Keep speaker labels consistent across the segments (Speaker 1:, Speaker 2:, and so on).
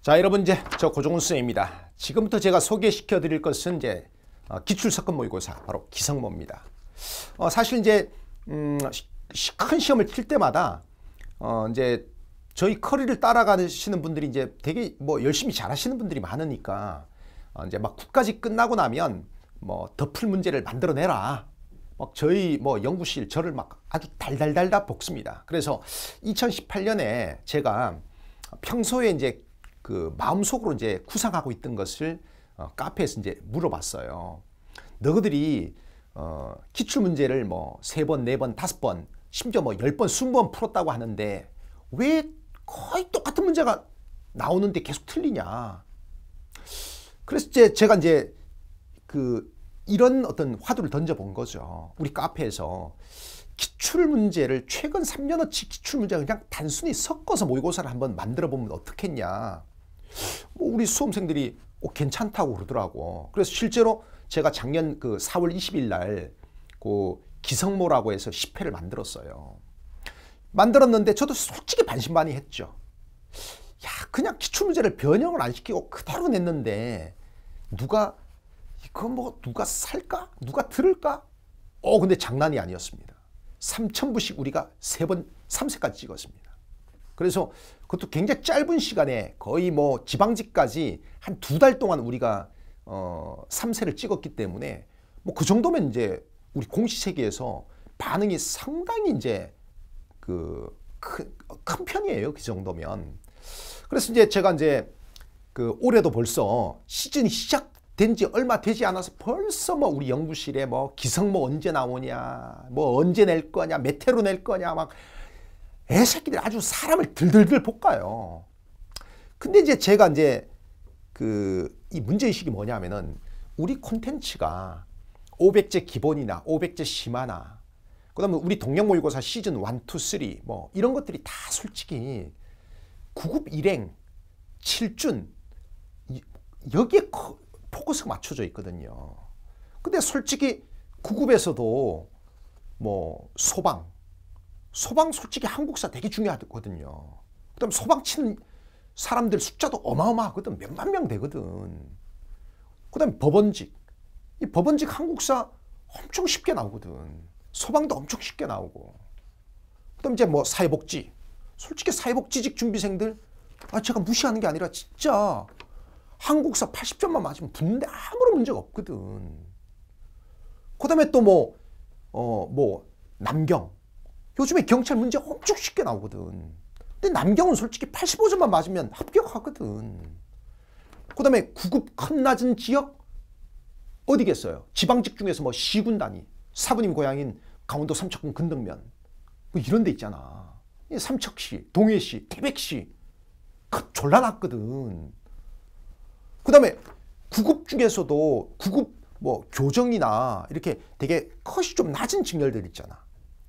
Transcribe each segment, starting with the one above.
Speaker 1: 자, 여러분, 이제 저 고종훈 선생님입니다. 지금부터 제가 소개시켜 드릴 것은 이제 기출석권 모의고사, 바로 기성모입니다. 사실 이제 큰 시험을 칠 때마다 이제 저희 커리를 따라가시는 분들이 이제 되게 뭐 열심히 잘하시는 분들이 많으니까 이제 막 국가직 끝나고 나면 뭐 덮을 문제를 만들어내라. 막 저희 뭐 연구실 저를 막 아주 달달달달 볶습니다. 그래서 2018년에 제가 평소에 이제 그 마음속으로 이제 구상하고 있던 것을 카페에서 이제 물어봤어요. 너희들이 기출 문제를 뭐 3번, 4번, 5번, 심지어 뭐 10번, 20번 풀었다고 하는데 왜 거의 똑같은 문제가 나오는데 계속 틀리냐. 그래서 제가 이제 이런 어떤 화두를 던져본 거죠. 우리 카페에서 기출 문제를 최근 3년어치 기출 문제를 그냥 단순히 섞어서 모의고사를 한번 만들어 보면 어떻겠냐. 뭐 우리 수험생들이 괜찮다고 그러더라고. 그래서 실제로 제가 작년 4월 20일 날 기성모라고 해서 10회를 만들었어요. 만들었는데 저도 솔직히 반신반의했죠. 야, 그냥 기출 문제를 변형을 안 시키고 그대로 냈는데 누가 살까? 누가 들을까? 근데 장난이 아니었습니다. 3,000부씩 우리가 3세까지 찍었습니다. 그래서 그것도 굉장히 짧은 시간에 거의 뭐 지방직까지 한 2달 동안 우리가 3세를 찍었기 때문에 뭐 그 정도면 이제 우리 공시세계에서 반응이 상당히 이제 큰 편이에요. 그 정도면. 그래서 이제 제가 이제 올해도 벌써 시즌이 시작된 지 얼마 되지 않아서 벌써 뭐 우리 연구실에 뭐 기성모 언제 나오냐, 뭐 언제 낼 거냐, 몇 회로 낼 거냐, 막 애새끼들이 아주 사람을 들들들 볶아요. 근데 이제 제가 이제 이 문제의식이 뭐냐면은 우리 콘텐츠가 500제 기본이나 500제 심화나 그다음에 우리 동영 모의고사 시즌 1, 2, 3 뭐 이런 것들이 다 솔직히 9급 일행, 7준 여기에 포커스가 맞춰져 있거든요. 근데 솔직히 9급에서도 뭐 소방 솔직히 한국사 되게 중요하거든요. 그다음 소방 치는 사람들 숫자도 어마어마하거든. 몇만 명 되거든. 그다음 법원직. 이 법원직 한국사 엄청 쉽게 나오거든. 소방도 엄청 쉽게 나오고. 그다음 이제 뭐 사회복지. 솔직히 사회복지직 준비생들 제가 무시하는 게 아니라 진짜 한국사 80점만 맞으면 붙는데 아무런 문제가 없거든. 그다음에 또 뭐 남경. 요즘에 경찰 문제 엄청 쉽게 나오거든. 근데 남경은 솔직히 85점만 맞으면 합격하거든. 그 다음에 9급 큰 낮은 지역 어디겠어요? 지방직 중에서 뭐 시군 단위, 사부님 고향인 강원도 삼척군 근덕면 뭐 이런 데 있잖아. 삼척시, 동해시, 태백시 졸라 낮거든. 그 다음에 9급 중에서도 9급 뭐 교정이나 이렇게 되게 컷이 좀 낮은 직렬들 있잖아.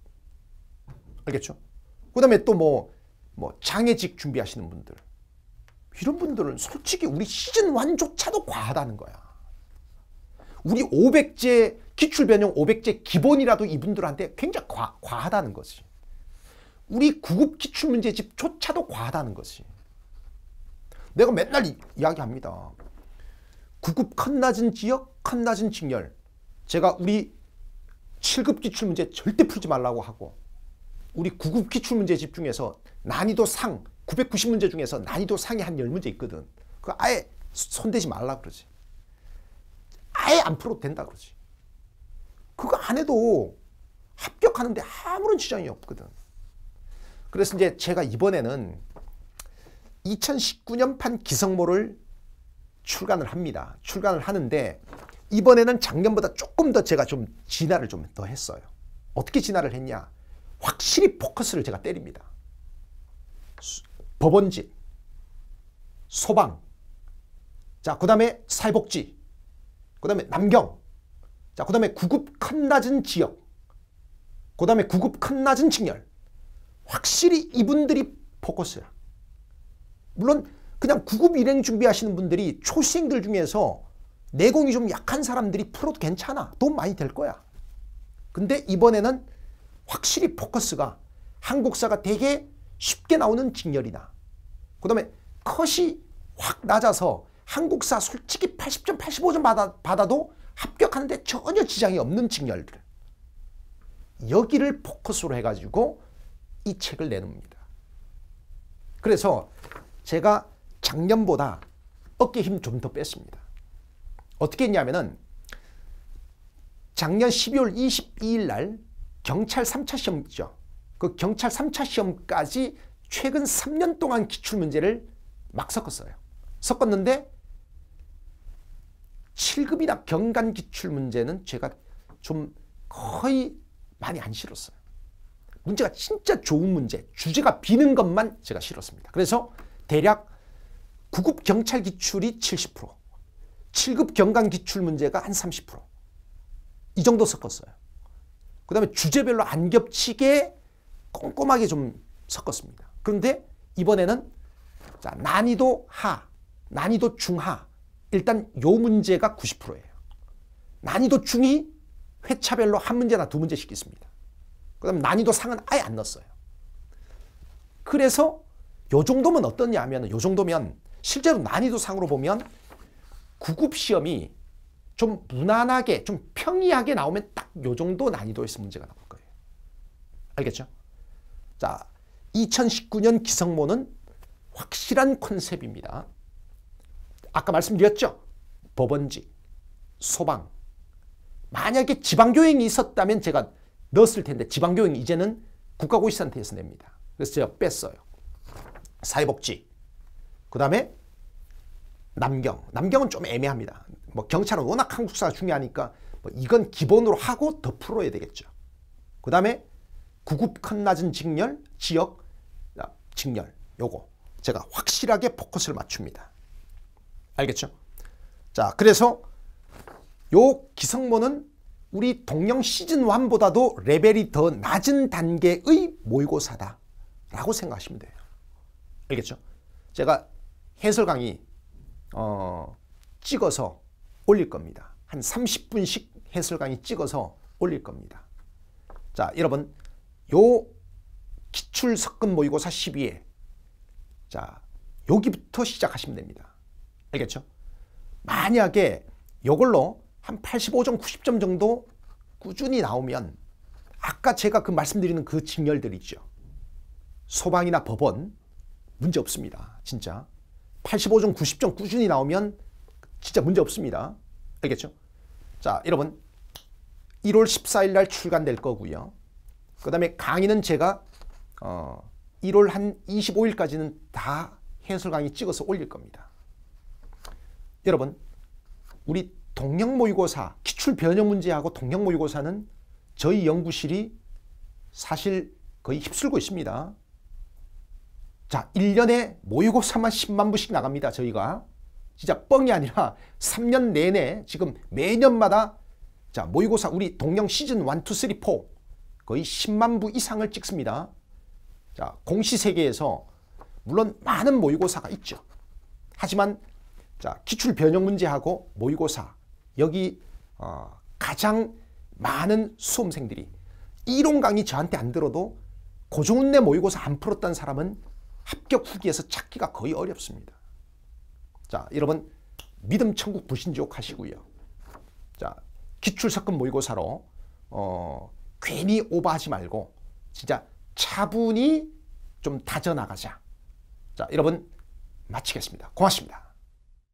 Speaker 1: 알겠죠? 그 다음에 또 뭐 장애직 준비하시는 분들. 이런 분들은 솔직히 우리 시즌 1조차도 과하다는 거야. 우리 500제 기출변형 500제 기본이라도 이분들한테 굉장히 과하다는 거지. 우리 9급 기출문제집조차도 과하다는 거지. 내가 맨날 이야기합니다. 9급 컷 낮은 지역, 컷 낮은 직렬. 제가 우리 7급 기출문제 절대 풀지 말라고 하고 우리 9급 기출문제집 중에서 난이도 상 990문제 중에서 난이도 상이 한 10문제 있거든. 그거 아예 손대지 말라 그러지. 아예 안 풀어도 된다 그러지. 그거 안 해도 합격하는데 아무런 지장이 없거든. 그래서 이제 제가 이번에는 2019년판 기성모를 출간을 합니다. 출간을 하는데 이번에는 작년보다 조금 더 제가 좀 진화를 좀 더 했어요. 어떻게 진화를 했냐? 확실히 포커스를 제가 때립니다. 법원직, 소방, 자, 그 다음에 사회복지, 그 다음에 남경, 자, 그 다음에 9급 컷 낮은 지역, 그 다음에 9급 컷 낮은 직렬. 확실히 이분들이 포커스야. 물론 그냥 9급 일행 준비하시는 분들이 초시생들 중에서 내공이 좀 약한 사람들이 풀어도 괜찮아. 돈 많이 될 거야. 근데 이번에는 확실히 포커스가 한국사가 되게 쉽게 나오는 직렬이나 그 다음에 컷이 확 낮아서 한국사 솔직히 80점, 85점 받아도 합격하는데 전혀 지장이 없는 직렬들. 여기를 포커스로 해가지고 이 책을 내놓습니다. 그래서 제가 작년보다 어깨 힘 좀 더 뺐습니다. 어떻게 했냐면은 작년 12월 22일 날 경찰 3차 시험 있죠. 그 경찰 3차 시험까지 최근 3년 동안 기출문제를 막 섞었어요. 섞었는데 7급이나 경간 기출문제는 제가 좀 거의 많이 안 실었어요. 문제가 진짜 좋은 문제, 주제가 비는 것만 제가 실었습니다. 그래서 대략 9급 경찰 기출이 70%, 7급 경간 기출 문제가 한 30%. 이 정도 섞었어요. 그 다음에 주제별로 안 겹치게 꼼꼼하게 좀 섞었습니다. 그런데 이번에는 자, 난이도 하, 난이도 중하. 일단 요 문제가 90%예요. 난이도 중이 회차별로 한 문제나 두 문제씩 있습니다. 그 다음에 난이도 상은 아예 안 넣었어요. 그래서 요 정도면 어떠냐 하면 요 정도면 실제로 난이도 상으로 보면 9급 시험이 좀 무난하게 좀 평이하게 나오면 딱 요 정도 난이도에서 문제가 나올 거예요. 알겠죠? 자, 2019년 기성모는 확실한 컨셉입니다. 아까 말씀드렸죠? 법원직, 소방. 만약에 지방교행이 있었다면 제가 넣었을 텐데 지방교행 이제는 국가고시센터에서 냅니다. 그래서 제가 뺐어요. 사회복지. 그 다음에 남경. 남경은 좀 애매합니다. 뭐 경찰은 워낙 한국사가 중요하니까 뭐 이건 기본으로 하고 더 풀어야 되겠죠. 그 다음에 9급 컷 낮은 직렬, 지역 직렬. 요거 제가 확실하게 포커스를 맞춥니다. 알겠죠? 자, 그래서 요 기성모는 우리 동영 시즌 1보다도 레벨이 더 낮은 단계의 모의고사다 라고 생각하시면 돼요. 알겠죠? 제가 해설 강의 찍어서 올릴 겁니다. 한 30분씩 해설 강의 찍어서 올릴 겁니다. 자, 여러분 요 기출 석근 모의고사 12회 자, 여기부터 시작하시면 됩니다. 알겠죠? 만약에 요걸로 한 85점, 90점 정도 꾸준히 나오면 아까 제가 그 말씀드리는 그 직렬들 있죠. 소방이나 법원 문제 없습니다. 진짜. 85점, 90점 꾸준히 나오면 진짜 문제 없습니다. 알겠죠? 자, 여러분 1월 14일 날 출간될 거고요. 그 다음에 강의는 제가 1월 한 25일까지는 다 해설 강의 찍어서 올릴 겁니다. 여러분 우리 동영 모의고사 기출 변형 문제하고 동영 모의고사는 저희 연구실이 사실 거의 휩쓸고 있습니다. 자, 1년에 모의고사만 10만 부씩 나갑니다. 저희가 진짜 뻥이 아니라 3년 내내 지금 매년마다 자, 모의고사 우리 동영 시즌 1, 2, 3, 4 거의 10만 부 이상을 찍습니다. 자, 공시세계에서 물론 많은 모의고사가 있죠. 하지만 자, 기출 변형 문제하고 모의고사 여기 가장 많은 수험생들이 이론 강의 저한테 안 들어도 고종훈내 모의고사 안 풀었다는 사람은 합격 후기에서 찾기가 거의 어렵습니다. 자, 여러분 믿음 천국 불신지옥 하시고요. 자, 기출 석근 모의고사로 괜히 오버하지 말고 진짜 차분히 좀 다져나가자. 자, 여러분 마치겠습니다. 고맙습니다.